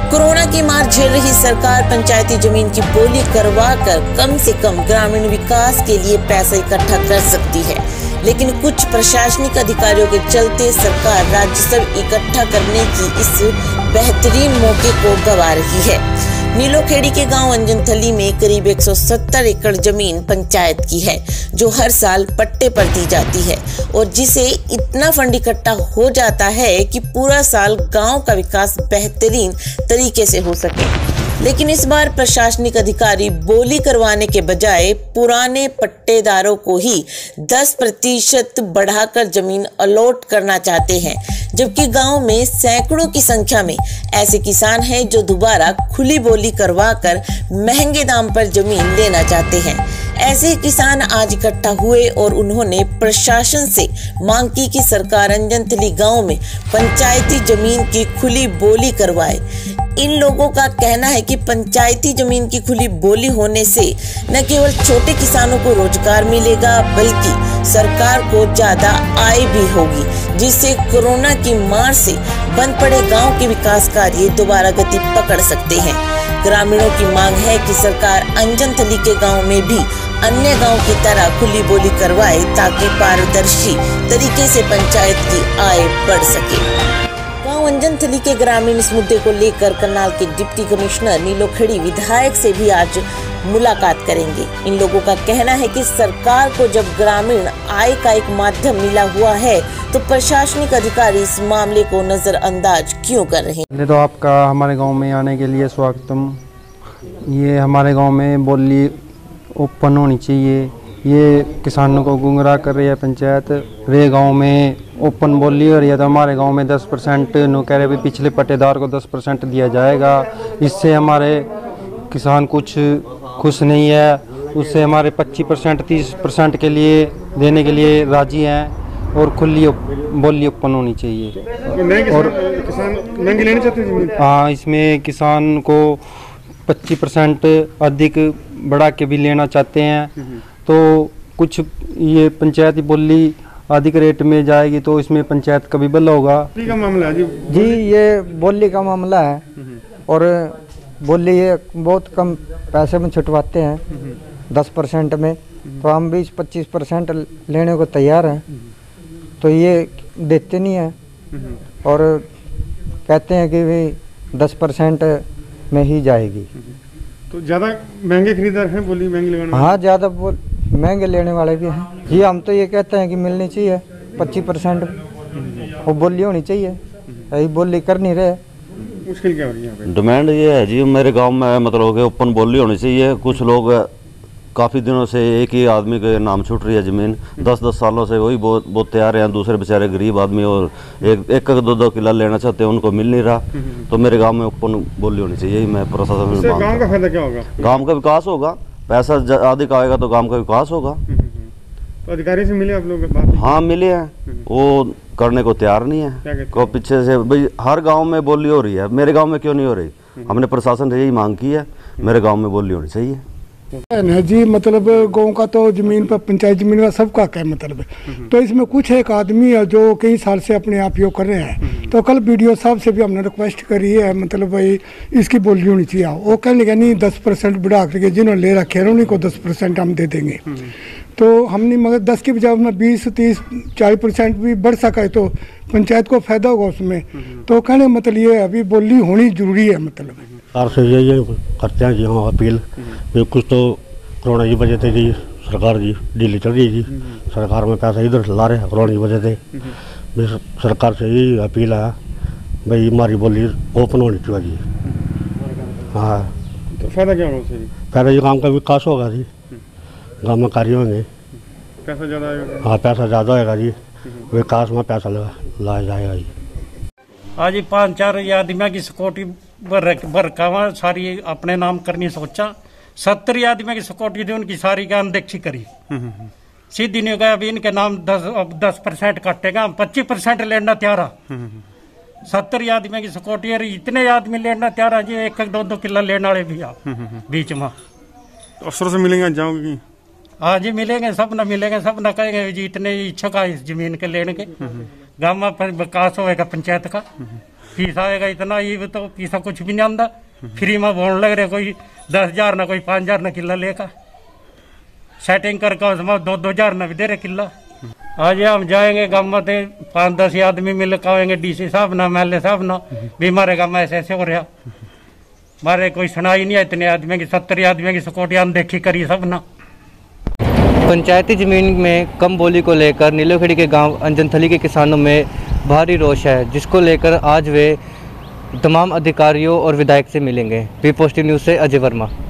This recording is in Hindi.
कोरोना की मार झेल रही सरकार पंचायती जमीन की बोली करवाकर कम से कम ग्रामीण विकास के लिए पैसा इकट्ठा कर सकती है, लेकिन कुछ प्रशासनिक अधिकारियों के चलते सरकार राजस्व इकट्ठा करने की इस बेहतरीन मौके को गंवा रही है। नीलोखेड़ी के गांव अंजनथली में करीब 170 एकड़ जमीन पंचायत की है, जो हर साल पट्टे पर दी जाती है और जिसे इतना फंड इकट्ठा हो जाता है कि पूरा साल गांव का विकास बेहतरीन तरीके से हो सके। लेकिन इस बार प्रशासनिक अधिकारी बोली करवाने के बजाय पुराने पट्टेदारों को ही 10% बढ़ाकर जमीन अलॉट करना चाहते हैं, जबकि गांव में सैकड़ों की संख्या में ऐसे किसान हैं जो दोबारा खुली बोली करवाकर महंगे दाम पर जमीन लेना चाहते हैं। ऐसे किसान आज इकट्ठा हुए और उन्होंने प्रशासन से मांग की कि सरकार अंजनथली गांव में पंचायती जमीन की खुली बोली करवाए। इन लोगों का कहना है कि पंचायती जमीन की खुली बोली होने से न केवल छोटे किसानों को रोजगार मिलेगा, बल्कि सरकार को ज्यादा आय भी होगी, जिससे कोरोना की मार से बंद पड़े गांव के विकास कार्य दोबारा गति पकड़ सकते हैं। ग्रामीणों की मांग है कि सरकार अंजनथली के गांव में भी अन्य गांव की तरह खुली बोली करवाए, ताकि पारदर्शी तरीके से पंचायत की आय बढ़ सके। गांव अंजनथली के ग्रामीण इस मुद्दे को लेकर करनाल के डिप्टी कमिश्नर नीलोखेड़ी विधायक से भी आज मुलाकात करेंगे। इन लोगों का कहना है कि सरकार को जब ग्रामीण आय का एक माध्यम मिला हुआ है, तो प्रशासनिक अधिकारी इस मामले को नजरअंदाज क्यों कर रहे हैं। तो आपका हमारे गांव में आने के लिए स्वागतम। ये हमारे गांव में बोली ओपन होनी चाहिए। ये किसानों को गुमराह कर रही है पंचायत। रे गांव में ओपन बोली हो रही है, तो हमारे गांव में 10% नो कह रहे भी पिछले पट्टेदार को 10% दिया जाएगा। इससे हमारे किसान कुछ खुश नहीं है। उससे हमारे 25% 30% के लिए देने के लिए राजी हैं और खुली बोली ओपन होनी चाहिए। और किसान महंगी लेना चाहते हैं। हाँ, इसमें किसान को 25% अधिक बढ़ा के भी लेना चाहते हैं। तो कुछ ये पंचायती बोली अधिक रेट में जाएगी तो इसमें पंचायत का भी भला होगा। का मामला है जी, ये बोली का मामला है और बोली ये बहुत कम पैसे में छुटवाते हैं 10% में, तो हम 20-25% लेने को तैयार हैं, तो ये देते नहीं हैं और कहते हैं कि भाई 10% में ही जाएगी। तो ज़्यादा महंगे खरीदार हैं बोली महंगी लगाने? हाँ, ज़्यादा महंगे लेने वाले भी हैं जी। हम तो ये कहते हैं कि मिलनी चाहिए 25%, वो बोली होनी चाहिए। यही बोली कर नहीं रहे। मुश्किल क्या हो रही है? डिमांड ये है जी, मेरे गांव में मतलब कि ओपन बोली होनी चाहिए। कुछ लोग काफ़ी दिनों से एक ही आदमी के नाम छूट रही है ज़मीन, 10-10 सालों से वही बहुत तैयार हैं। दूसरे बेचारे गरीब आदमी और एक 2-2 किला लेना चाहते हैं, उनको मिल नहीं रहा। तो मेरे गांव में ओपन बोली होनी चाहिए। मैं प्रशासन से गांव का फायदा क्या होगा? गांव का विकास होगा, पैसा अधिक आएगा तो गांव का विकास होगा। तो अधिकारी से मिले आप लोग बात? हाँ, मिले हैं, वो करने को तैयार नहीं है। को पीछे से भाई हर गाँव में बोली हो रही है, मेरे गाँव में क्यों नहीं हो रही? हमने प्रशासन से यही मांग की है, मेरे गाँव में बोली होनी चाहिए जी। मतलब गांव का तो जमीन पर पंचायत जमीन का सबका क्या मतलब है। तो इसमें कुछ एक आदमी है जो कई साल से अपने आप योग कर रहे हैं। तो कल बीडीओ साहब से भी हमने रिक्वेस्ट करी है, मतलब भाई इसकी बोली होनी चाहिए। वो कहने लगे नहीं 10% बढ़ा करके जिन्होंने ले रखे हैं उन्हीं को 10% हम दे देंगे। तो हमने मगर 10 की बजाय में 20-30-40% भी बढ़ सका है तो पंचायत को फायदा होगा उसमें। तो कहने मतलब ये अभी बोली होनी जरूरी है। मतलब सरकार से ये करते हैं जी हाँ अपील। कुछ तो कोरोना की वजह से जी सरकार जी ढीली चल रही है जी। सरकार में पैसा इधर ला रहे हैं कोरोना की वजह से। सरकार से यही अपील है भाई हमारी बोली ओपन होनी चाहिए जी। हाँ, तो फायदा क्या होगा? फायदा ये गाँव का विकास होगा जी, गाँव में कार्य होंगे, पैसा ज़्यादा आएगा। हाँ, पैसा ज़्यादा होगा जी, विकास में पैसा लाया जाएगा जी। आज 5-4 आदमी की सिक्योरिटी बरकावा सारी अपने नाम करनी सोचा। 70 आदमी की सिक्योरिटी थी, उनकी सारी का अनदेखी करी। सीधी नहीं गया, अभी इनके नाम 10% काटेगा, 25% लेना तैयार। 70 आदमी की सिक्योरिटी, इतने आदमी लेना तैयार जी। 1-2 किला लेने वाले भी आ बीच में। अफसरों से मिलेंगे जाओगे? हाँ जी, मिलेंगे, सब न मिलेंगे, सब न कहेंगे जी इतने इच्छुक है इस जमीन के लेने के। गाँव में विकास होगा पंचायत का, फीस आएगा इतना, ये तो पैसा कुछ भी नहीं आंदा। फ्री में बोन लग रहे, कोई 10,000 ना कोई 5,000 ना किला लेकर सेटिंग करके उसमें 2,000 ना भी दे रहे किला। आज हम जाएंगे गाँव में 5-10 आदमी मिल कहेंगे डीसी साहब ना MLA साहब ना भी हमारे गाँव में ऐसे हो रहा, हमारे कोई सुनाई नहीं है। इतने आदमी की 70 आदमी की सिक्योरिटी अनदेखी करी सब ना। पंचायती जमीन में कम बोली को लेकर नीलोखेड़ी के गांव अंजनथली के किसानों में भारी रोष है, जिसको लेकर आज वे तमाम अधिकारियों और विधायक से मिलेंगे। पीपोस्टी न्यूज़ से अजय वर्मा।